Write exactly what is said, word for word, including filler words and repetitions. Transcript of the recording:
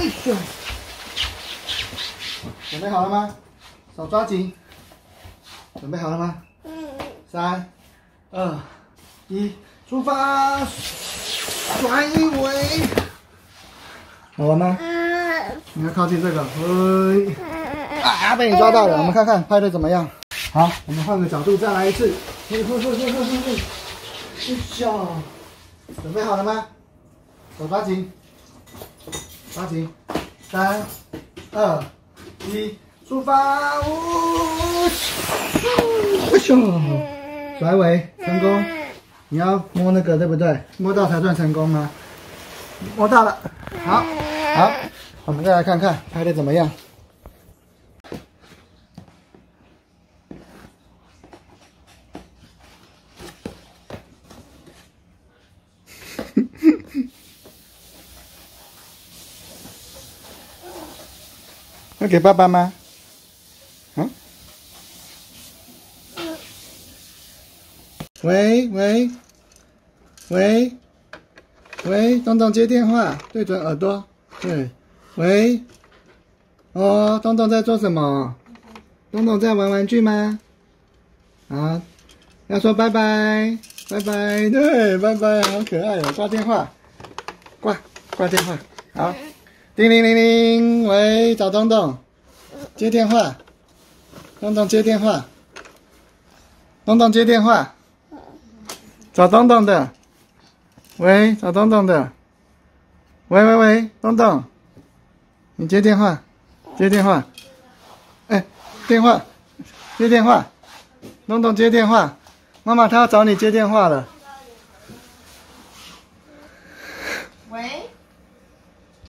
哎呦，准备好了吗？手抓紧。准备好了吗？嗯。三、二、一，出发！甩尾。好玩吗？嗯。你要靠近这个，嘿。啊，被你抓到了。我们看看拍的怎么样。好，我们换个角度再来一次。嘿嘿嘿嘿嘿嘿嘿。哎呀，准备好了吗？手抓紧，抓紧。三、二、一。出发！呜！哎呦，甩尾成功。你要摸那个对不对？摸到才算成功吗？摸到了。好，好，我们再来看看拍的怎么样。要给爸爸吗？嗯？喂喂喂喂，东东接电话，对准耳朵。对，喂。哦，东东在做什么？东东在玩玩具吗？啊，要说拜拜，拜拜，对，拜拜，好可爱哦！挂电话，挂挂电话，好，叮铃铃铃，喂，找东东，接电话，东东接电话，东东接电话，找东东的，喂，找东东的，喂喂喂，东东，你接电话，接电话，哎，电话，接电话，东东接电话，妈妈她要找你接电话了。